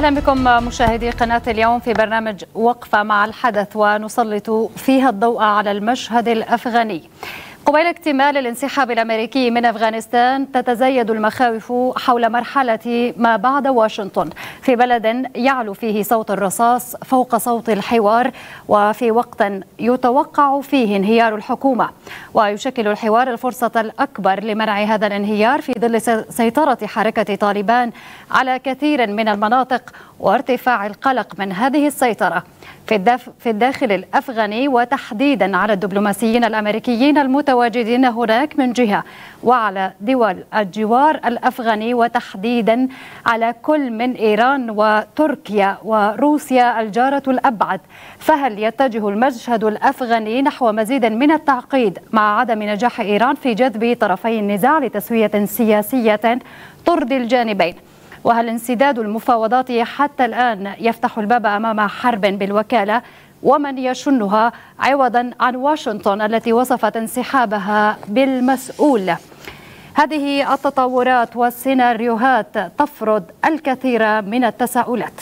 أهلا بكم مشاهدي قناة اليوم في برنامج وقفة مع الحدث، ونسلط فيها الضوء على المشهد الأفغاني. قبيل اكتمال الانسحاب الأمريكي من أفغانستان تتزايد المخاوف حول مرحلة ما بعد واشنطن في بلد يعلو فيه صوت الرصاص فوق صوت الحوار، وفي وقت يتوقع فيه انهيار الحكومة، ويشكل الحوار الفرصة الأكبر لمنع هذا الانهيار في ظل سيطرة حركة طالبان على كثير من المناطق وارتفاع القلق من هذه السيطرة في الداخل الأفغاني، وتحديدا على الدبلوماسيين الأمريكيين المتواجدين هناك من جهة، وعلى دول الجوار الأفغاني، وتحديدا على كل من إيران وتركيا وروسيا الجارة الأبعد. فهل يتجه المشهد الأفغاني نحو مزيد من التعقيد مع عدم نجاح إيران في جذب طرفي النزاع لتسوية سياسية ترضي الجانبين؟ وهل انسداد المفاوضات حتى الآن يفتح الباب أمام حرب بالوكالة ومن يشنها عوضا عن واشنطن التي وصفت انسحابها بالمسؤول؟ هذه التطورات والسيناريوهات تفرض الكثير من التساؤلات.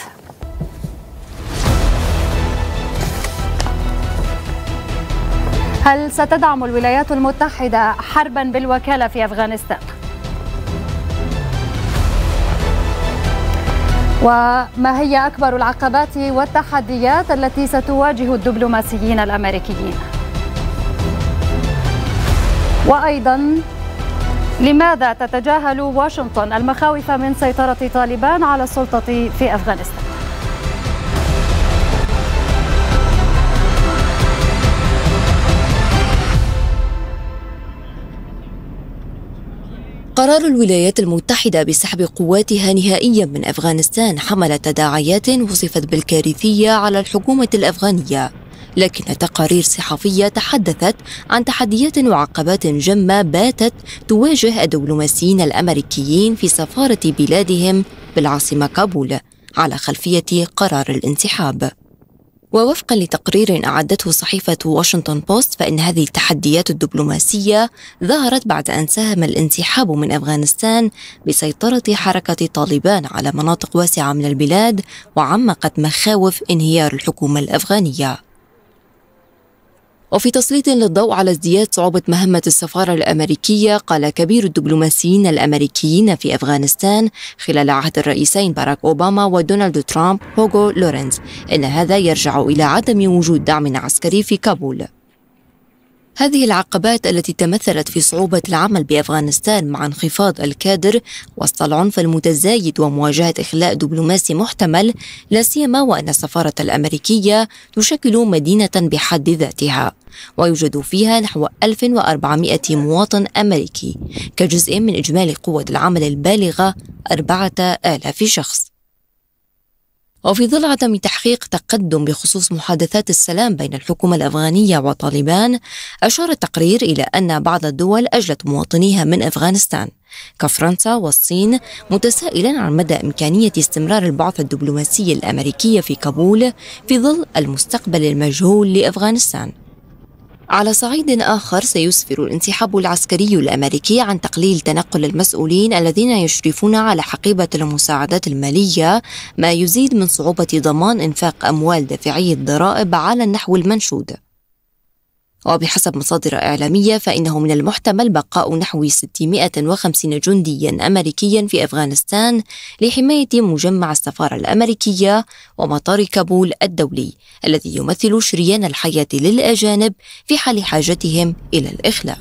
هل ستدعم الولايات المتحدة حربا بالوكالة في أفغانستان؟ وما هي أكبر العقبات والتحديات التي ستواجه الدبلوماسيين الأمريكيين؟ وأيضا لماذا تتجاهل واشنطن المخاوف من سيطرة طالبان على السلطة في أفغانستان؟ قرار الولايات المتحدة بسحب قواتها نهائيا من أفغانستان حمل تداعيات وصفت بالكارثية على الحكومة الأفغانية، لكن تقارير صحفية تحدثت عن تحديات وعقبات جمة باتت تواجه الدبلوماسيين الأمريكيين في سفارة بلادهم بالعاصمة كابول على خلفية قرار الانسحاب. ووفقا لتقرير أعدته صحيفة واشنطن بوست، فإن هذه التحديات الدبلوماسية ظهرت بعد أن ساهم الانسحاب من أفغانستان بسيطرة حركة طالبان على مناطق واسعة من البلاد، وعمقت مخاوف انهيار الحكومة الأفغانية. وفي تسليط للضوء على ازدياد صعوبة مهمة السفارة الأمريكية، قال كبير الدبلوماسيين الأمريكيين في أفغانستان خلال عهد الرئيسين باراك أوباما ودونالد ترامب هوغو لورينز إن هذا يرجع إلى عدم وجود دعم عسكري في كابول. هذه العقبات التي تمثلت في صعوبة العمل بأفغانستان مع انخفاض الكادر وسط العنف المتزايد ومواجهة إخلاء دبلوماسي محتمل، لا سيما وأن السفارة الأمريكية تشكل مدينة بحد ذاتها ويوجد فيها نحو 1400 مواطن أمريكي كجزء من إجمالي قوة العمل البالغة 4000 شخص. وفي ظل عدم تحقيق تقدم بخصوص محادثات السلام بين الحكومة الأفغانية وطالبان، أشار التقرير إلى أن بعض الدول أجلت مواطنيها من أفغانستان كفرنسا والصين، متسائلا عن مدى إمكانية استمرار البعثة الدبلوماسية الأمريكية في كابول في ظل المستقبل المجهول لأفغانستان. على صعيد آخر، سيسفر الانسحاب العسكري الأمريكي عن تقليل تنقل المسؤولين الذين يشرفون على حقيبة المساعدات المالية، ما يزيد من صعوبة ضمان إنفاق أموال دافعي الضرائب على النحو المنشود. وبحسب مصادر إعلامية، فإنه من المحتمل بقاء نحو 650 جنديا أمريكيا في أفغانستان لحماية مجمع السفارة الأمريكية ومطار كابول الدولي الذي يمثل شريان الحياة للأجانب في حال حاجتهم إلى الإخلاء.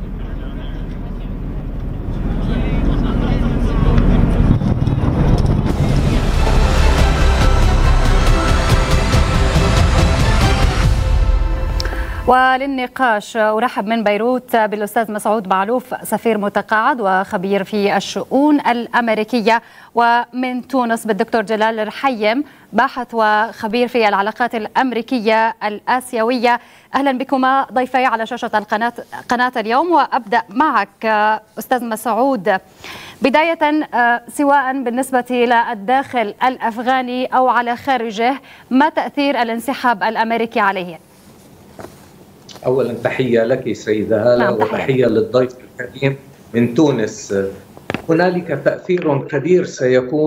وللنقاش أرحب من بيروت بالأستاذ مسعود معلوف، سفير متقاعد وخبير في الشؤون الأمريكية، ومن تونس بالدكتور جلال الرحيم، باحث وخبير في العلاقات الأمريكية الآسيوية. أهلا بكما ضيفي على شاشة قناة اليوم. وأبدأ معك أستاذ مسعود، بداية سواء بالنسبة إلى الداخل الأفغاني أو على خارجه، ما تأثير الانسحاب الأمريكي عليه؟ أولا تحية لك سيدة هالة، وتحية للضيف الكريم من تونس. هنالك تأثير كبير سيكون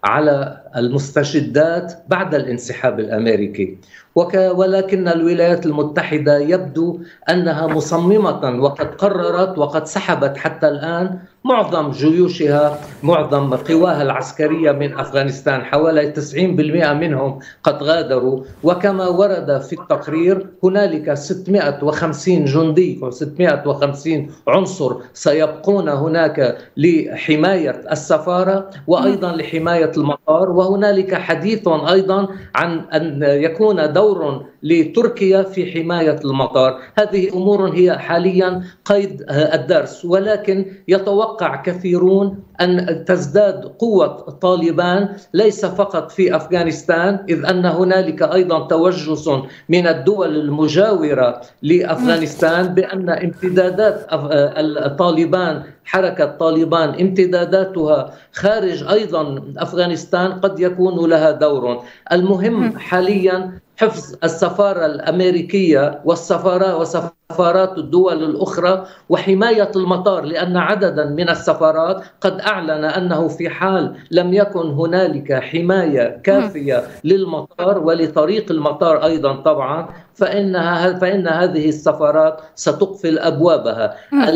على المستجدات بعد الانسحاب الأمريكي. ولكن الولايات المتحدة يبدو أنها مصممة وقد قررت وقد سحبت حتى الآن معظم جيوشها، معظم قواها العسكرية من أفغانستان، حوالي 90% منهم قد غادروا. وكما ورد في التقرير هنالك 650 جندي و650 عنصر سيبقون هناك لحماية السفارة وأيضا لحماية المطار. وهنالك حديث أيضا عن أن يكون دور لتركيا في حماية المطار. هذه أمور هي حاليا قيد الدرس، ولكن يتوقع كثيرون أن تزداد قوة طالبان ليس فقط في أفغانستان، إذ أن هنالك أيضا توجس من الدول المجاورة لأفغانستان بأن امتدادات الطالبان، حركة طالبان، امتداداتها خارج أيضا أفغانستان قد يكون لها دور. المهم حاليا حفظ السفارة الأمريكية وسفارات الدول الأخرى وحماية المطار، لأن عددا من السفارات قد أعلن أنه في حال لم يكن هنالك حماية كافية للمطار ولطريق المطار أيضا طبعا فإن هذه السفارات ستقفل أبوابها.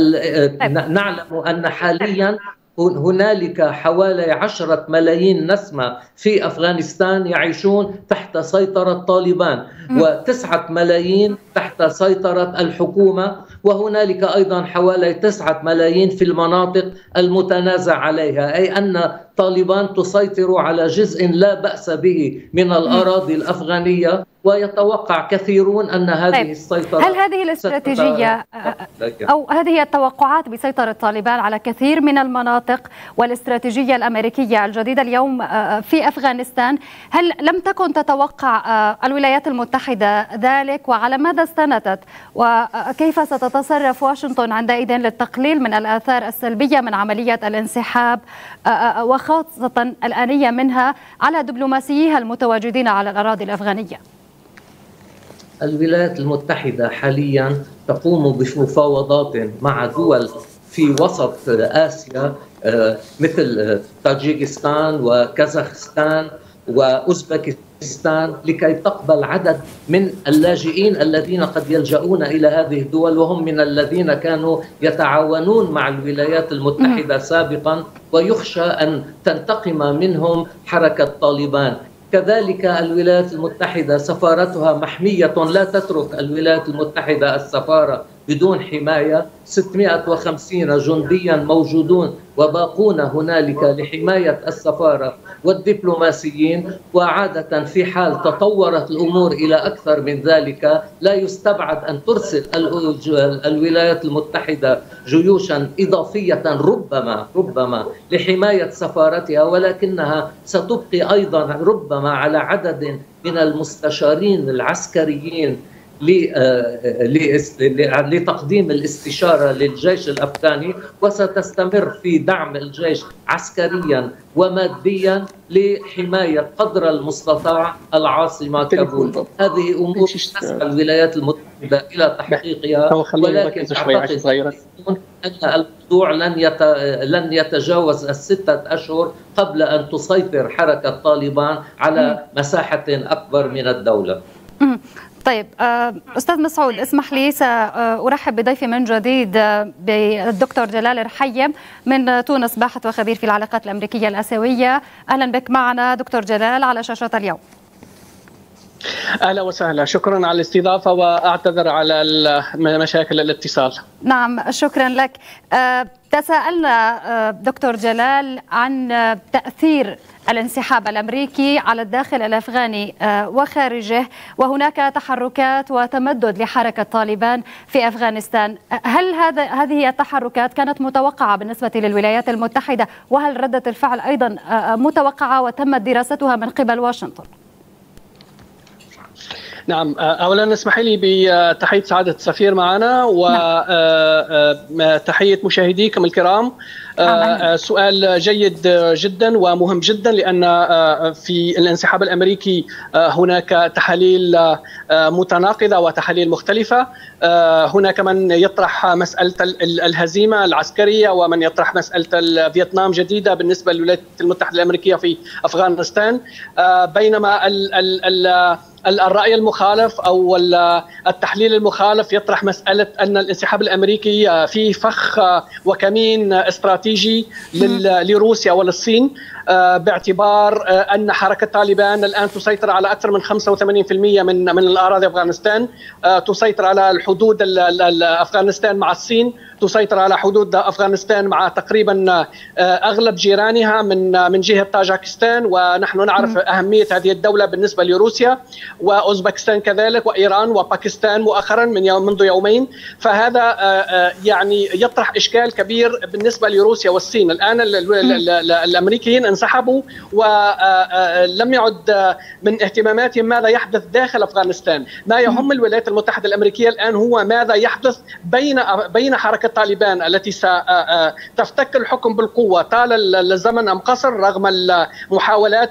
نعلم أن حاليا هنالك حوالي 10 ملايين نسمة في أفغانستان يعيشون تحت سيطرة طالبان، و9 ملايين تحت سيطرة الحكومة، وهنالك أيضا حوالي 9 ملايين في المناطق المتنازع عليها، أي أن طالبان تسيطر على جزء لا بأس به من الأراضي الأفغانية. ويتوقع كثيرون أن هذه السيطرة، هل هذه الاستراتيجية أو هذه التوقعات بسيطرة طالبان على كثير من المناطق والاستراتيجية الأمريكية الجديدة اليوم في أفغانستان، هل لم تكن تتوقع الولايات المتحدة ذلك، وعلى ماذا استندت، وكيف ستتصرف واشنطن عندئذ للتقليل من الآثار السلبية من عملية الانسحاب وخاصة الآنية منها على دبلوماسييها المتواجدين على الأراضي الأفغانية؟ الولايات المتحدة حاليا تقوم بمفاوضات مع دول في وسط آسيا مثل طاجيكستان وكازاخستان وأوزبكستان لكي تقبل عدد من اللاجئين الذين قد يلجؤون إلى هذه الدول، وهم من الذين كانوا يتعاونون مع الولايات المتحدة سابقا، ويخشى أن تنتقم منهم حركة طالبان. كذلك الولايات المتحدة سفارتها محمية، لا تترك الولايات المتحدة السفارة بدون حماية. 650 جنديا موجودون وباقون هنالك لحماية السفارة والدبلوماسيين. وعادة في حال تطورت الأمور إلى أكثر من ذلك لا يستبعد أن ترسل الولايات المتحدة جيوشا إضافية ربما لحماية سفارتها، ولكنها ستبقي أيضا ربما على عدد من المستشارين العسكريين لتقديم الاستشارة للجيش الأفغاني، وستستمر في دعم الجيش عسكريا وماديا لحماية قدر المستطاع العاصمة كابول. هذه أمور تسعى الولايات المتحدة إلى تحقيقها، ولكن أعتقد أن الموضوع لن يتجاوز 6 أشهر قبل أن تسيطر حركة طالبان على مساحة أكبر من الدولة. طيب أستاذ مسعود، اسمح لي سأرحب بضيفي من جديد بالدكتور جلال رحيم من تونس، باحث وخبير في العلاقات الأمريكية الآسيوية. أهلا بك معنا دكتور جلال على شاشة اليوم. أهلا وسهلا، شكرا على الاستضافة وأعتذر على مشاكل الاتصال. نعم شكرا لك. تساءلنا دكتور جلال عن تأثير الانسحاب الأمريكي على الداخل الأفغاني وخارجه، وهناك تحركات وتمدد لحركة طالبان في أفغانستان. هل هذه التحركات كانت متوقعة بالنسبة للولايات المتحدة، وهل ردة الفعل أيضا متوقعة وتمت دراستها من قبل واشنطن؟ نعم، أولا اسمح لي بتحية سعادة السفير معنا وتحية مشاهديكم الكرام. سؤال جيد جدا ومهم جدا، لأن في الانسحاب الأمريكي هناك تحاليل متناقضة وتحاليل مختلفة. هناك من يطرح مسألة الهزيمة العسكرية، ومن يطرح مسألة فيتنام جديدة بالنسبة للولايات المتحدة الأمريكية في أفغانستان، بينما الرأي المخالف أو التحليل المخالف يطرح مسألة أن الانسحاب الأمريكي فيه فخ وكمين استراتيجي لروسيا وللصين، باعتبار أن حركة طالبان الآن تسيطر على أكثر من 85% من الأراضي أفغانستان، تسيطر على الحدود أفغانستان مع الصين، تسيطر على حدود أفغانستان مع تقريبا أغلب جيرانها من جهة طاجكستان، ونحن نعرف أهمية هذه الدولة بالنسبة لروسيا، وأوزبكستان كذلك، وإيران وباكستان مؤخرا منذ يومين. فهذا يعني يطرح إشكال كبير بالنسبة لروسيا والصين. الآن الأمريكيين انسحبوا ولم يعد من اهتماماتهم ماذا يحدث داخل أفغانستان. ما يهم الولايات المتحدة الأمريكية الآن هو ماذا يحدث بين حركة طالبان التي ستفتك الحكم بالقوة طال الزمن أم قصر، رغم المحاولات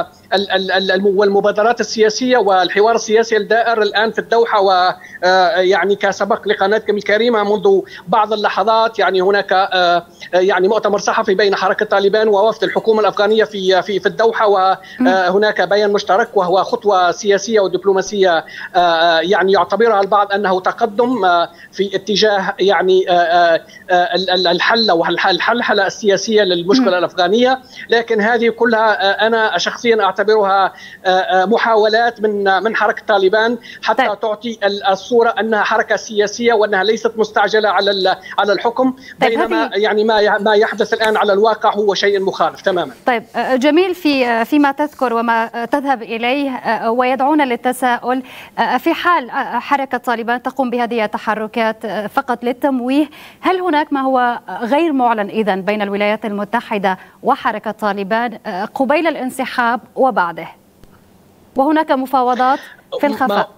والمبادرات السياسية والحوار السياسي الدائر الآن في الدوحة. ويعني كسبق لقناتكم الكريمة منذ بعض اللحظات يعني هناك يعني مؤتمر صحفي بين حركة طالبان ووفد الحكومة الأفغانية في الدوحة، وهناك بيان مشترك وهو خطوة سياسية ودبلوماسية يعني يعتبرها البعض أنه تقدم في اتجاه يعني الحل والحلحلة السياسية للمشكلة الأفغانية. لكن هذه كلها أنا شخصيا أعتبرها محاولات من حركة طالبان حتى تعطي الصورة أنها حركة سياسية وأنها ليست مستعجلة على الحكم، بينما يعني ما يحدث الآن على الواقع هو شيء مخالف تماما. طيب جميل، فيما تذكر وما تذهب إليه ويدعونا للتساؤل، في حال حركة طالبان تقوم بهذه التحركات فقط للتمويه، هل هناك ما هو غير معلن إذن بين الولايات المتحدة وحركة طالبان قبيل الانسحاب وبعده، وهناك مفاوضات في الخفاء؟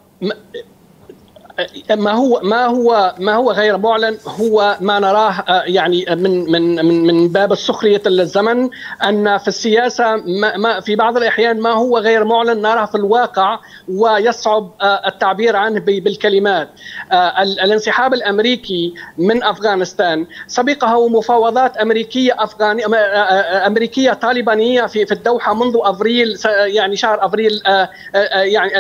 ما هو غير معلن هو ما نراه يعني من باب السخرية الزمن، أن في السياسة ما في بعض الأحيان ما هو غير معلن نراه في الواقع ويصعب التعبير عنه بالكلمات. الانسحاب الأمريكي من أفغانستان سبقه مفاوضات أمريكية طالبانية في الدوحة منذ أبريل، يعني شهر أبريل يعني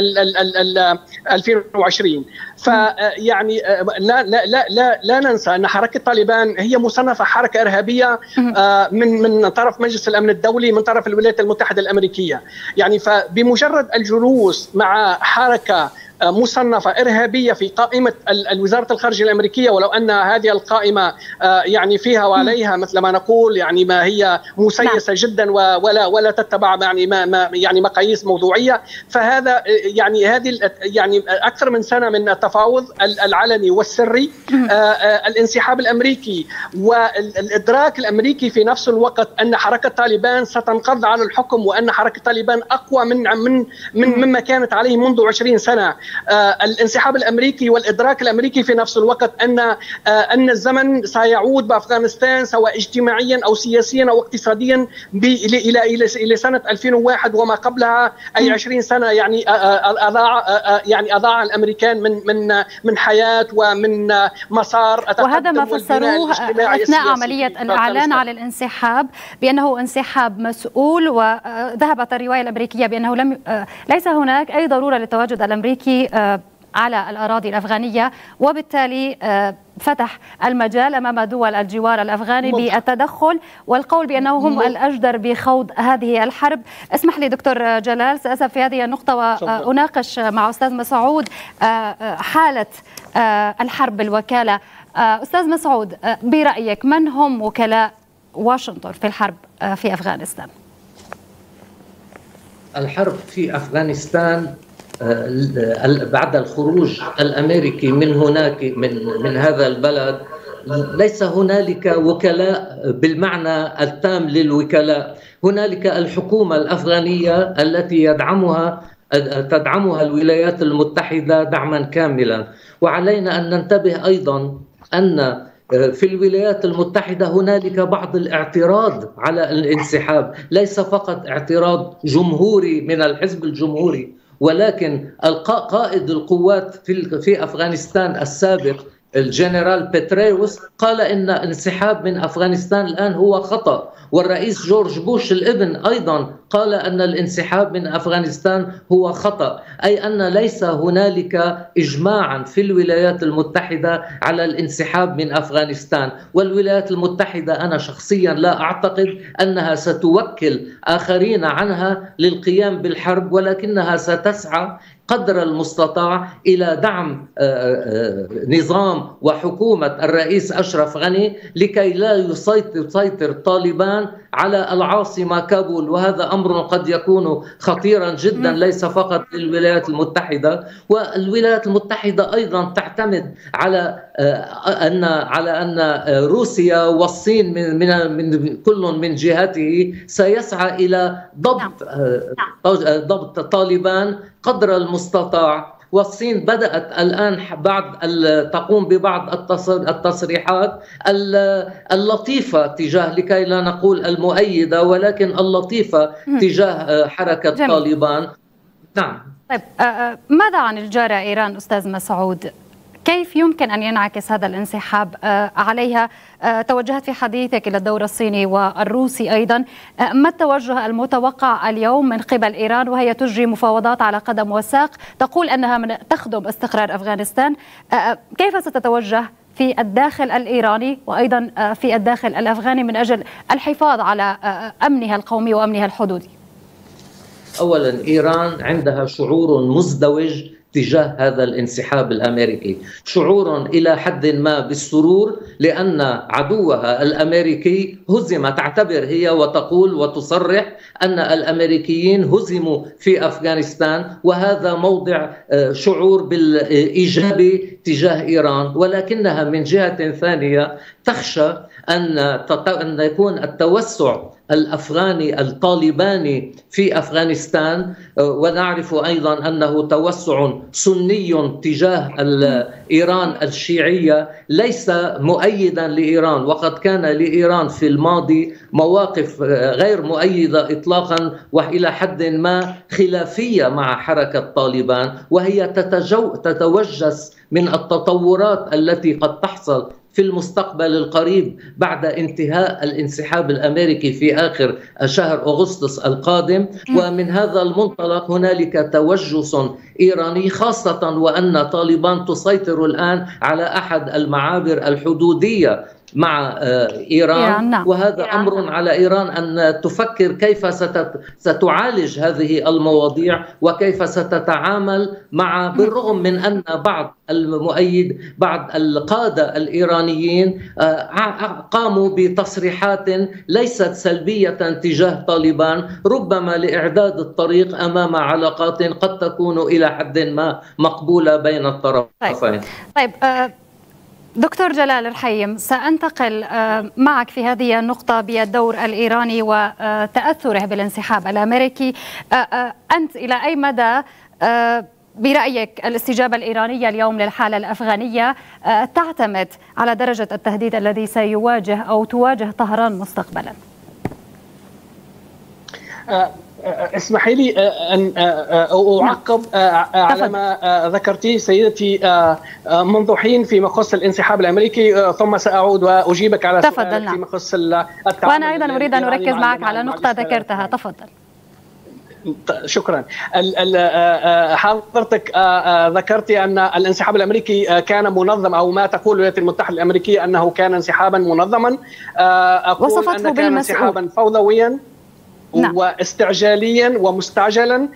2020. فيعني لا ننسى أن حركة طالبان هي مصنفة حركة إرهابية من طرف مجلس الأمن الدولي، من طرف الولايات المتحدة الأمريكية. يعني فبمجرد الجلوس مع حركة مصنفة إرهابية في قائمة وزارة الخارجية الأمريكية، ولو أن هذه القائمة يعني فيها وعليها مثل ما نقول يعني ما هي مسيسة جدا ولا تتبع يعني مقاييس موضوعية، فهذا هذه يعني أكثر من سنة من التفاوض العلني والسري، الانسحاب الأمريكي والإدراك الأمريكي في نفس الوقت أن حركة طالبان ستنقض على الحكم، وأن حركة طالبان أقوى مما كانت عليه منذ 20 سنة. الانسحاب الأمريكي والإدراك الأمريكي في نفس الوقت أن الزمن سيعود بأفغانستان سواء اجتماعيا أو سياسيا أو اقتصاديا إلى سنة 2001 وما قبلها، أي 20 سنة يعني أضاع الأمريكان من حياة ومن مسار التقدم. وهذا ما فسروه أثناء عملية الإعلان على الانسحاب بأنه انسحاب مسؤول، وذهبت الرواية الأمريكية بأنه ليس هناك أي ضرورة للتواجد الأمريكي على الأراضي الأفغانية، وبالتالي فتح المجال أمام دول الجوار الأفغاني بالتدخل والقول بأنهم الأجدر بخوض هذه الحرب. اسمح لي دكتور جلال، سأذهب في هذه النقطة وأناقش مع أستاذ مسعود حالة الحرب بالوكالة. أستاذ مسعود، برأيك من هم وكلاء واشنطن في الحرب في أفغانستان؟ الحرب في أفغانستان بعد الخروج الأمريكي من هذا البلد ليس هنالك وكلاء بالمعنى التام للوكلاء. هنالك الحكومة الأفغانية التي يدعمها تدعمها الولايات المتحدة دعما كاملا. وعلينا أن ننتبه أيضا أن في الولايات المتحدة هنالك بعض الاعتراض على الانسحاب، ليس فقط اعتراض جمهوري من الحزب الجمهوري، ولكن قائد القوات في أفغانستان السابق الجنرال بيتريوس قال إن الانسحاب من أفغانستان الآن هو خطأ، والرئيس جورج بوش الابن أيضا قال أن الانسحاب من أفغانستان هو خطأ، أي أن ليس هنالك إجماعا في الولايات المتحدة على الانسحاب من أفغانستان. والولايات المتحدة أنا شخصيا لا أعتقد أنها ستوكل آخرين عنها للقيام بالحرب، ولكنها ستسعى قدر المستطاع إلى دعم نظام وحكومة الرئيس أشرف غني لكي لا يسيطر طالبان على العاصمة كابول، وهذا أمر قد يكون خطيرا جدا ليس فقط للولايات المتحدة. والولايات المتحدة أيضا تعتمد على أن روسيا والصين من كل من جهته سيسعى إلى ضبط طالبان قدر المستطاع. والصين بدأت الآن تقوم ببعض التصريحات اللطيفة تجاه، لكي لا نقول المؤيدة، ولكن اللطيفة تجاه حركة طالبان. نعم. طيب ماذا عن الجارة إيران أستاذ مسعود؟ كيف يمكن أن ينعكس هذا الانسحاب عليها؟ توجهت في حديثك إلى الدور الصيني والروسي أيضا، ما التوجه المتوقع اليوم من قبل إيران وهي تجري مفاوضات على قدم وساق تقول أنها تخدم استقرار أفغانستان؟ كيف ستتوجه في الداخل الإيراني وأيضا في الداخل الأفغاني من أجل الحفاظ على أمنها القومي وأمنها الحدودي؟ أولا إيران عندها شعور مزدوج تجاه هذا الانسحاب الأمريكي، شعور إلى حد ما بالسرور لأن عدوها الأمريكي هزم، تعتبر هي وتقول وتصرح أن الأمريكيين هزموا في أفغانستان، وهذا موضع شعور بالإيجابي تجاه إيران. ولكنها من جهة ثانية تخشى أن يكون التوسع الأفغاني الطالباني في أفغانستان، ونعرف أيضا أنه توسع سني تجاه إيران الشيعية ليس مؤيدا لإيران، وقد كان لإيران في الماضي مواقف غير مؤيدة إطلاقا وإلى حد ما خلافية مع حركة طالبان، وهي تتوجس من التطورات التي قد تحصل في المستقبل القريب بعد انتهاء الانسحاب الأمريكي في آخر شهر أغسطس القادم. ومن هذا المنطلق هنالك توجس إيراني، خاصة وأن طالبان تسيطر الآن على أحد المعابر الحدودية مع إيران، وهذا أمر على إيران أن تفكر كيف ستعالج هذه المواضيع وكيف ستتعامل مع، بالرغم من أن بعض القادة الإيرانيين قاموا بتصريحات ليست سلبية تجاه طالبان، ربما لإعداد الطريق أمام علاقات قد تكون إلى حد ما مقبولة بين الطرفين. طيب دكتور جلال الرحيم، سأنتقل معك في هذه النقطة بالدور الإيراني وتأثره بالانسحاب الأمريكي. أنت إلى أي مدى برأيك الاستجابة الإيرانية اليوم للحالة الأفغانية تعتمد على درجة التهديد الذي سيواجه أو تواجه طهران مستقبلا؟ اسمحي لي أن أعقب على ما ذكرتي سيدتي منذ حين فيما يخص الانسحاب الأمريكي، ثم سأعود وأجيبك على سؤالك فيما يخص التعامل. وأنا أيضا أريد أن أركز معك على نقطة ذكرتها، تفضل. شكرا. حضرتك ذكرتي أن الانسحاب الأمريكي كان منظم، أو ما تقول الولايات المتحدة الأمريكية أنه كان انسحابا منظما. أقول أنه كان انسحابا فوضويا واستعجاليا ومستعجلا.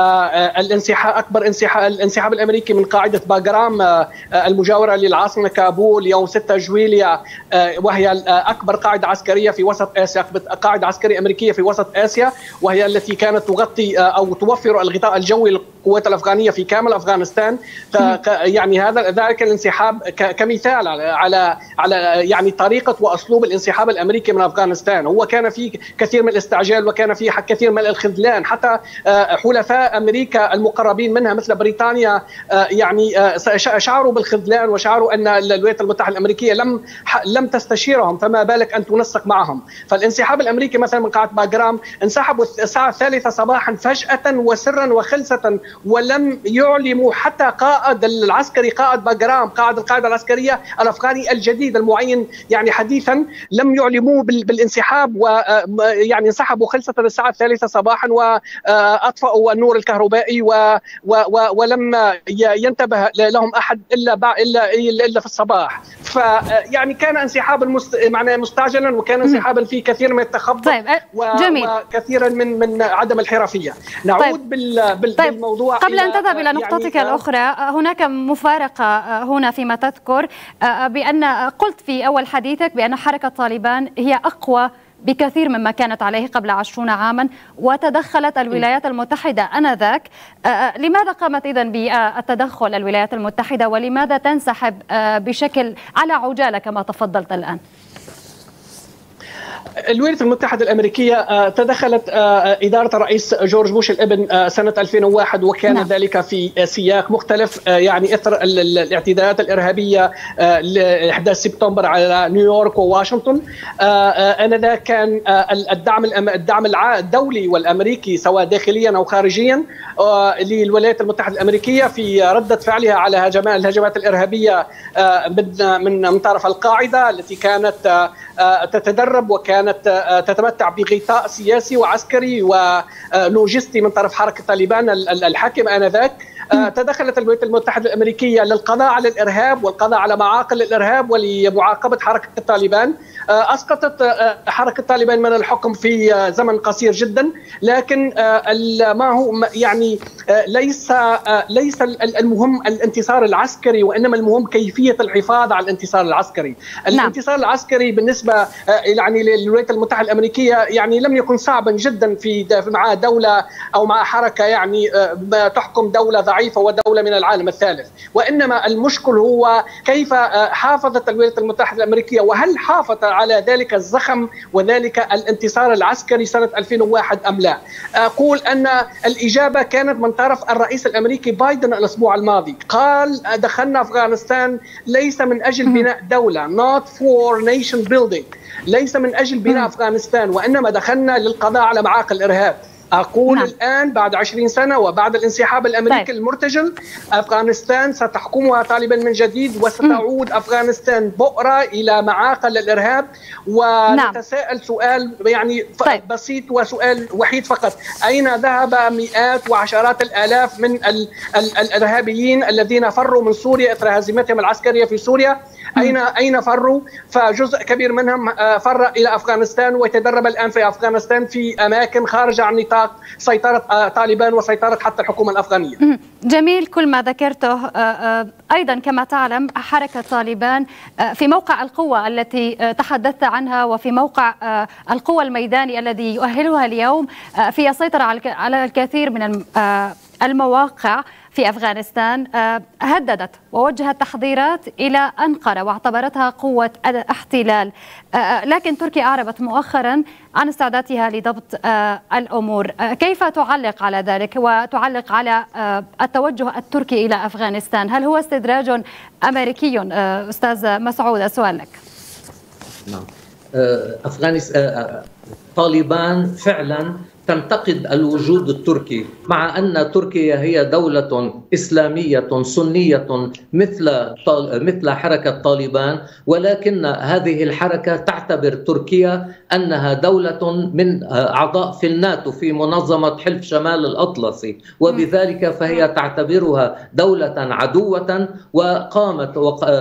الانسحاب الامريكي من قاعده باغرام المجاوره للعاصمه كابول يوم 6 جويليا، وهي اكبر قاعده عسكريه في وسط اسيا، قاعده عسكريه امريكيه في وسط اسيا، وهي التي كانت تغطي او توفر الغطاء الجوي القوات الأفغانية في كامل أفغانستان. يعني ذلك الانسحاب كمثال على يعني طريقة وأسلوب الانسحاب الأمريكي من أفغانستان. هو كان في كثير من الاستعجال وكان في كثير من الخذلان، حتى حلفاء أمريكا المقربين منها مثل بريطانيا يعني شعروا بالخذلان وشعروا أن الولايات المتحدة الأمريكية لم تستشيرهم، فما بالك أن تنسق معهم. فالانسحاب الأمريكي مثلا من قاعدة باغرام انسحبوا الساعة 3 صباحا فجأة وسرا وخلسة، ولم يعلموا حتى قائد العسكري، قائد باغرام، قائد القاعدة العسكرية الأفغاني الجديد المعين يعني حديثا، لم يعلموا بالانسحاب، ويعني انسحبوا خلسة الساعة 3 صباحا وأطفأوا النور الكهربائي ولم ينتبه لهم أحد إلا في الصباح. فيعني كان انسحابا مستعجلا، وكان انسحابا فيه كثير من التخبط وكثيرا من عدم الحرفية. نعود بالموضوع. قبل أن تذهب إلى نقطتك الأخرى، هناك مفارقة هنا فيما تذكر بأن قلت في أول حديثك بأن حركة طالبان هي أقوى بكثير مما كانت عليه قبل 20 عاما، وتدخلت الولايات المتحدة آنذاك. لماذا قامت إذن بالتدخل الولايات المتحدة، ولماذا تنسحب بشكل على عجالة كما تفضلت الآن؟ الولايات المتحدة الأمريكية تدخلت إدارة الرئيس جورج بوش الابن سنة 2001، وكان ذلك في سياق مختلف، يعني إثر الاعتداءات الإرهابية ل11 سبتمبر على نيويورك وواشنطن. آنذاك كان الدعم الدولي والأمريكي سواء داخليا أو خارجيا للولايات المتحدة الأمريكية في ردة فعلها على الهجمات الإرهابية من طرف القاعدة التي كانت تتدرب وكانت تتمتع بغطاء سياسي وعسكري ولوجستي من طرف حركة طالبان الحاكم آنذاك. تدخلت الولايات المتحدة الأمريكية للقضاء على الإرهاب والقضاء على معاقل الإرهاب ولمعاقبة حركة طالبان. أسقطت حركة طالبان من الحكم في زمن قصير جدا، لكن ما هو يعني ليس المهم الانتصار العسكري، وإنما المهم كيفية الحفاظ على الانتصار العسكري. الانتصار العسكري بالنسبة يعني للولايات المتحدة الأمريكية يعني لم يكن صعبا جدا مع دولة أو مع حركة يعني تحكم دولة ضعيفة ودولة من العالم الثالث، وإنما المشكل هو كيف حافظت الولايات المتحدة الأمريكية، وهل حافظت على ذلك الزخم وذلك الانتصار العسكري سنة 2001 أم لا؟ أقول أن الإجابة كانت من طرف الرئيس الأمريكي بايدن الأسبوع الماضي. قال دخلنا أفغانستان ليس من أجل بناء دولة، not for nation building، ليس من أجل بناء أفغانستان، وإنما دخلنا للقضاء على معاقل الإرهاب. أقول الآن بعد 20 سنة وبعد الانسحاب الأمريكي المرتجل، أفغانستان ستحكمها طالبان من جديد، وستعود أفغانستان بؤرة إلى معاقل الإرهاب. ونتساءل سؤال يعني بسيط وسؤال وحيد فقط: أين ذهب مئات وعشرات الآلاف من الإرهابيين الذين فروا من سوريا إثر هزيمتهم العسكرية في سوريا؟ أين فروا؟ فجزء كبير منهم فر إلى أفغانستان ويتدرب الآن في أفغانستان في أماكن خارجة عن نطاق سيطرة طالبان وسيطرة حتى الحكومة الأفغانية. جميل كل ما ذكرته. أيضا كما تعلم حركة طالبان في موقع القوة التي تحدثت عنها، وفي موقع القوة الميداني الذي يؤهلها اليوم في السيطرة على الكثير من المواقع في أفغانستان، هددت ووجهت تحذيرات إلى أنقرة واعتبرتها قوة احتلال. لكن تركيا أعربت مؤخرا عن استعدادها لضبط الأمور. كيف تعلق على ذلك وتعلق على التوجه التركي إلى أفغانستان؟ هل هو استدراج أمريكي؟ أستاذ مسعود السؤال لك. نعم، أفغانستان طالبان فعلا تنتقد الوجود التركي، مع أن تركيا هي دولة إسلامية سنية مثل حركة طالبان، ولكن هذه الحركة تعتبر تركيا أنها دولة من أعضاء في الناتو في منظمة حلف شمال الأطلسي، وبذلك فهي تعتبرها دولة عدوة، وقامت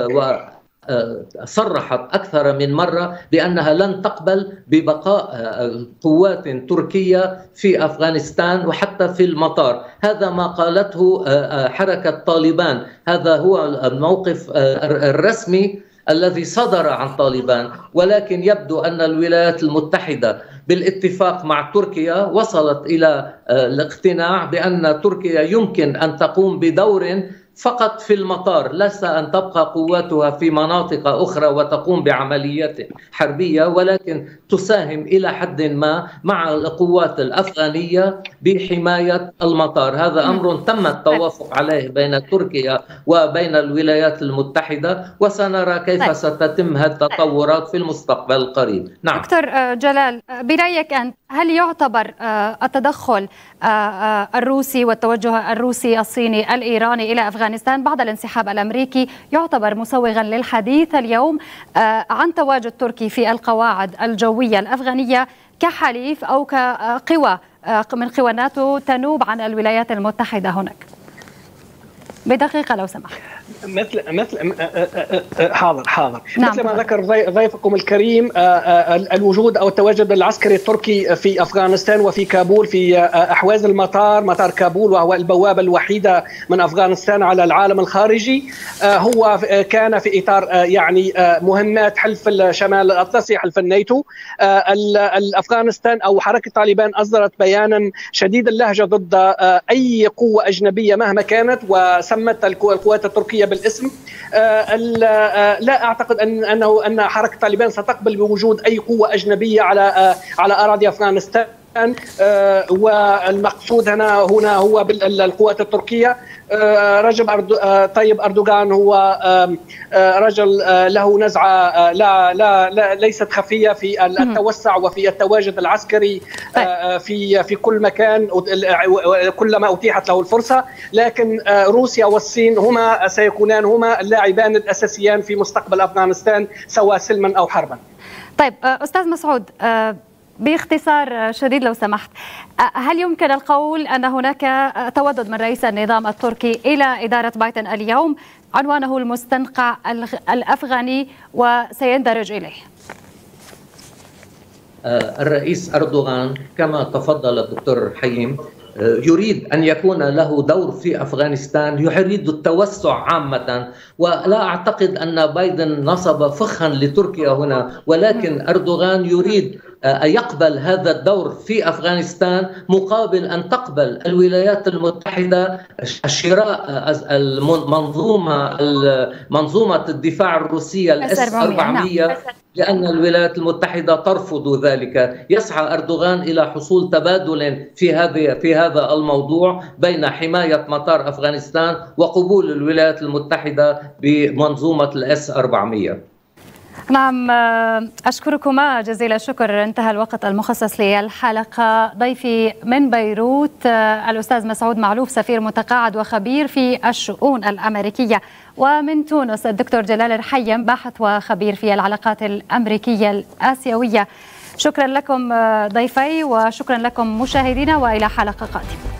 صرحت أكثر من مرة بأنها لن تقبل ببقاء قوات تركية في أفغانستان وحتى في المطار. هذا ما قالته حركة طالبان، هذا هو الموقف الرسمي الذي صدر عن طالبان. ولكن يبدو أن الولايات المتحدة بالاتفاق مع تركيا وصلت إلى الاقتناع بأن تركيا يمكن أن تقوم بدور فقط في المطار، ليس أن تبقى قواتها في مناطق أخرى وتقوم بعمليات حربية، ولكن تساهم إلى حد ما مع القوات الأفغانية بحماية المطار. هذا أمر تم التوافق عليه بين تركيا وبين الولايات المتحدة، وسنرى كيف ستتم هذه التطورات في المستقبل القريب. نعم. دكتور جلال، برأيك أنت هل يعتبر التدخل الروسي والتوجه الروسي الصيني الإيراني إلى أفغانستان بعد الانسحاب الأمريكي يعتبر مسوغا للحديث اليوم عن تواجد تركي في القواعد الجوية الأفغانية كحليف أو كقوى من قوى الناتو تنوب عن الولايات المتحدة هناك؟ بدقيقة لو سمحت. حاضر. نعم. مثل ما ذكر ضيفكم الكريم، الوجود أو التواجد العسكري التركي في أفغانستان وفي كابول في أحواز مطار كابول، وهو البوابة الوحيدة من أفغانستان على العالم الخارجي، هو كان في إطار يعني مهمات حلف الشمال الأطلسي، حلف الناتو. أفغانستان أو حركة طالبان أصدرت بيانا شديد اللهجة ضد أي قوة أجنبية مهما كانت، وسمت القوات التركية بالاسم. لا أعتقد أن حركة طالبان ستقبل بوجود أي قوة أجنبية على أراضي أفغانستان. والمقصود هنا هو بالقوات التركية. طيب أردوغان هو رجل له نزعة لا ليست خفية في التوسع وفي التواجد العسكري في كل مكان كلما أتيحت له الفرصة، لكن روسيا والصين سيكونان هما اللاعبان الأساسيان في مستقبل أفغانستان سواء سلما أو حربا. طيب أستاذ مسعود، باختصار شديد لو سمحت، هل يمكن القول أن هناك تودد من رئيس النظام التركي إلى إدارة بايدن اليوم عنوانه المستنقع الأفغاني وسيندرج إليه؟ الرئيس أردوغان كما تفضل الدكتور حيم يريد أن يكون له دور في أفغانستان، يريد التوسع عامة، ولا أعتقد أن بايدن نصب فخا لتركيا هنا، ولكن أردوغان يريد أن يقبل هذا الدور في أفغانستان مقابل أن تقبل الولايات المتحدة شراء منظومة الدفاع الروسية الإس 400 لأن الولايات المتحدة ترفض ذلك. يسعى أردوغان إلى حصول تبادل في هذا الموضوع بين حماية مطار أفغانستان وقبول الولايات المتحدة بمنظومة الإس 400. نعم، أشكركما جزيل الشكر. انتهى الوقت المخصص للحلقة. ضيفي من بيروت الأستاذ مسعود معلوف، سفير متقاعد وخبير في الشؤون الأمريكية، ومن تونس الدكتور جلال الحيم، باحث وخبير في العلاقات الأمريكية الآسيوية. شكرا لكم ضيفي وشكرا لكم مشاهدينا، وإلى حلقة قادمة.